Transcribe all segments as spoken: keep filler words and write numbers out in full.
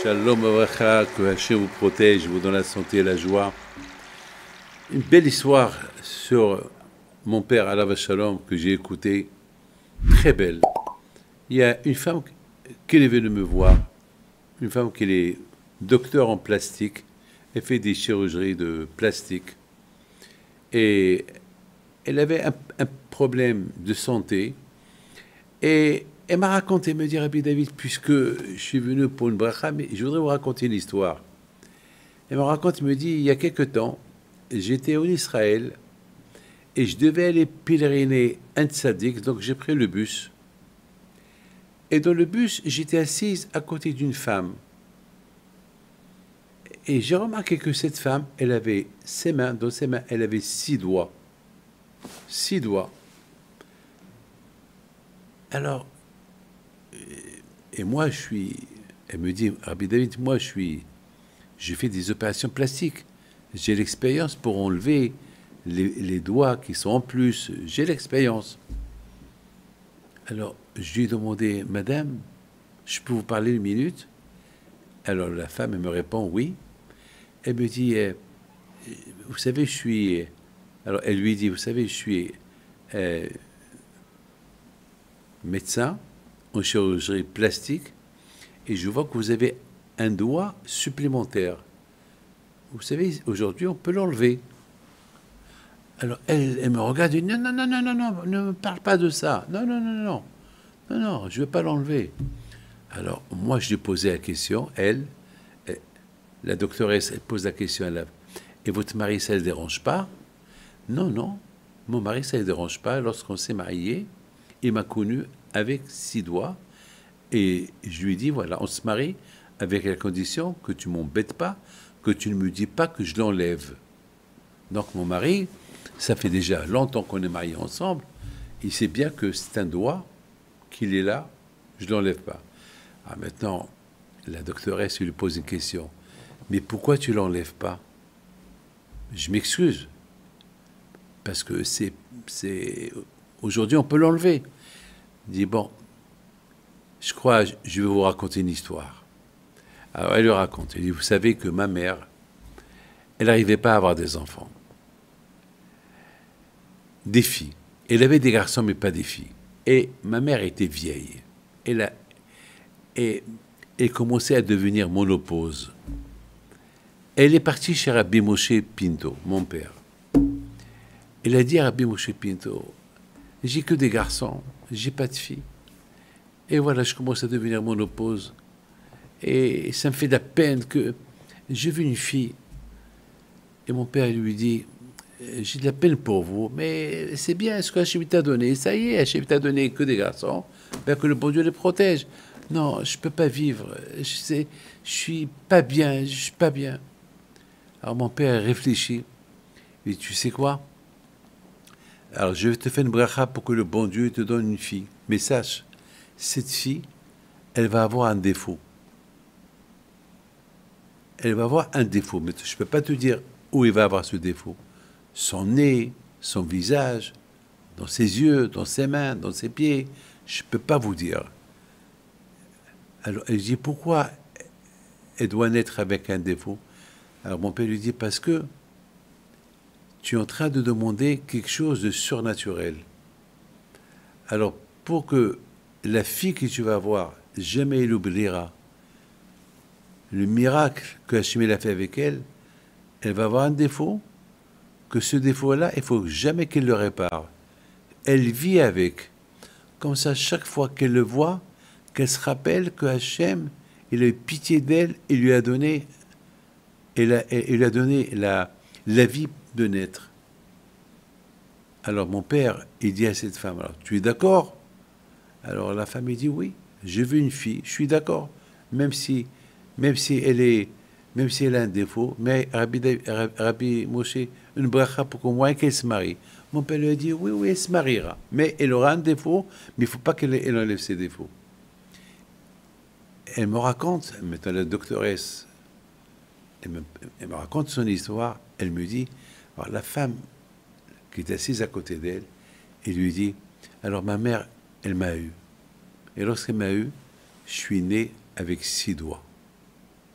Shalom Avracha, que Hachem vous protège, vous donne la santé et la joie. Une belle histoire sur mon père Alav Shalom que j'ai écouté, très belle. Il y a une femme qui est venue me voir, une femme qui est docteur en plastique, elle fait des chirurgies de plastique et elle avait un, un problème de santé et elle m'a raconté, elle me dit, Rabbi David, puisque je suis venu pour une bracha, mais je voudrais vous raconter une histoire. Elle me raconte, elle me dit, il y a quelque temps, j'étais en Israël et je devais aller pèleriner un tzaddik, donc j'ai pris le bus. Et dans le bus, j'étais assise à côté d'une femme. Et j'ai remarqué que cette femme, elle avait ses mains, dans ses mains, elle avait six doigts. Six doigts. Alors, et moi, je suis... Elle me dit, Rabbi David, moi, je suis... Je fais des opérations plastiques. J'ai l'expérience pour enlever les, les doigts qui sont en plus. J'ai l'expérience. Alors, je lui ai demandé, Madame, je peux vous parler une minute? Alors, la femme, elle me répond, oui. Elle me dit, eh, vous savez, je suis... Alors, elle lui dit, vous savez, je suis euh, médecin en chirurgie plastique et je vois que vous avez un doigt supplémentaire. Vous savez, aujourd'hui, on peut l'enlever. Alors, elle, elle me regarde et dit, non, non, non, non, non, non, ne me parle pas de ça. Non, non, non, non, non, non, je ne veux pas l'enlever. Alors, moi, je lui ai posé la question, elle, elle la doctoresse, elle pose la question, elle a, et votre mari, ça ne le dérange pas? Non, non, mon mari, ça ne le dérange pas. Lorsqu'on s'est mariés, il m'a connu avec six doigts, et je lui ai dit, voilà, on se marie avec la condition que tu ne m'embêtes pas, que tu ne me dis pas que je l'enlève. Donc mon mari, ça fait déjà longtemps qu'on est mariés ensemble, il sait bien que c'est un doigt, qu'il est là, je ne l'enlève pas. Ah, maintenant, la doctoresse lui pose une question, mais pourquoi tu ne l'enlèves pas? Je m'excuse, parce que c'est... c'est aujourd'hui, on peut l'enlever. Il dit, bon, je crois, je vais vous raconter une histoire. Alors, elle lui raconte. Elle dit, vous savez que ma mère, elle n'arrivait pas à avoir des enfants. Des filles. Elle avait des garçons, mais pas des filles. Et ma mère était vieille. Elle a, et, elle commençait à devenir monopause. Elle est partie chez Rabbi Moshe Pinto, mon père. Elle a dit à Rabbi Moshe Pinto, j'ai que des garçons, j'ai pas de filles. Et voilà, je commence à devenir monopause. Et ça me fait de la peine que j'ai vu une fille. Et mon père lui dit, j'ai de la peine pour vous, mais c'est bien ce que Hachem t'a donné. Ça y est, Hachem t'a donné que des garçons, ben que le bon Dieu les protège. Non, je ne peux pas vivre. Je sais, je suis pas bien, je suis pas bien. Alors mon père réfléchit. Il dit, tu sais quoi? Alors je vais te faire une bracha pour que le bon Dieu te donne une fille. Mais sache, cette fille, elle va avoir un défaut. Elle va avoir un défaut, mais je ne peux pas te dire où il va avoir ce défaut. Son nez, son visage, dans ses yeux, dans ses mains, dans ses pieds, je ne peux pas vous dire. Alors elle dit, pourquoi elle doit naître avec un défaut? Alors mon père lui dit, parce que tu es en train de demander quelque chose de surnaturel. Alors pour que la fille que tu vas avoir, jamais elle oubliera le miracle que Hachem a fait avec elle, elle va avoir un défaut, que ce défaut-là, il ne faut jamais qu'elle le répare. Elle vit avec. Comme ça, chaque fois qu'elle le voit, qu'elle se rappelle que Hachem, il a eu pitié d'elle et lui a donné, il a, il a donné la, la vie de naître. Alors mon père, il dit à cette femme, alors, tu es d'accord? Alors la femme, il dit, oui, j'ai vu une fille, je suis d'accord, même si... Même si elle est, même si elle a un défaut, mais Rabbi, Rabbi Moshe, une bracha pour qu'au moins qu'elle se marie. Mon père lui a dit, oui, oui, elle se mariera, mais elle aura un défaut, mais il ne faut pas qu'elle elle enlève ses défauts. Elle me raconte, maintenant la doctoresse, elle me, elle me raconte son histoire, elle me dit, alors la femme qui est assise à côté d'elle, elle lui dit, alors ma mère, elle m'a eu. Et lorsqu'elle m'a eu, je suis né avec six doigts.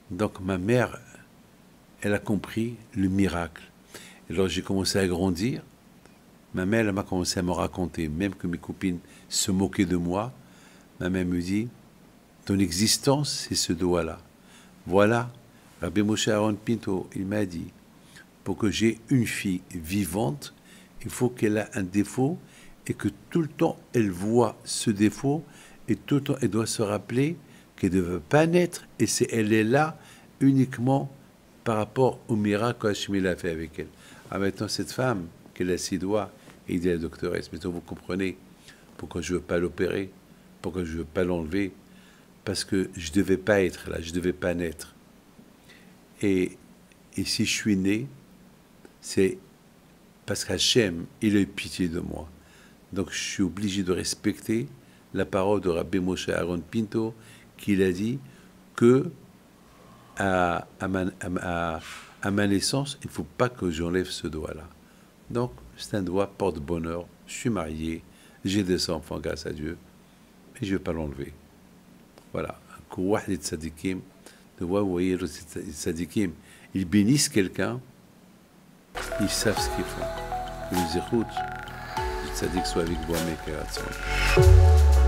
Donc ma mère, elle a compris le miracle. Et lorsque j'ai commencé à grandir, ma mère, elle m'a commencé à me raconter, même que mes copines se moquaient de moi, ma mère me dit, ton existence, c'est ce doigt-là. Voilà, Rabbi Moshe Aaron Pinto, il m'a dit, pour que j'ai une fille vivante, il faut qu'elle ait un défaut et que tout le temps, elle voit ce défaut et tout le temps, elle doit se rappeler qu'elle ne veut pas naître et c'est, elle est là uniquement par rapport au miracle qu'Hachem a fait avec elle. Ah, maintenant, cette femme, qu'elle a six doigts, et il dit à la doctoresse, maintenant vous comprenez pourquoi je ne veux pas l'opérer, pourquoi je ne veux pas l'enlever, parce que je ne devais pas être là, je ne devais pas naître. Et, et si je suis né, c'est parce qu'Hachem, il a eu pitié de moi. Donc je suis obligé de respecter la parole de Rabbi Moshe Aaron Pinto, qu'il a dit que à, à, ma, à, à ma naissance, il ne faut pas que j'enlève ce doigt-là. Donc c'est un doigt porte-bonheur, je suis marié, j'ai des enfants grâce à Dieu, et je ne vais pas l'enlever. Voilà. Les tzadikim, de voir, vous voyez, les tzadikim, ils bénissent quelqu'un, ils savent ce qu'ils font. Ils nous écoutent. Le tzadik soit avec vous, mes frères.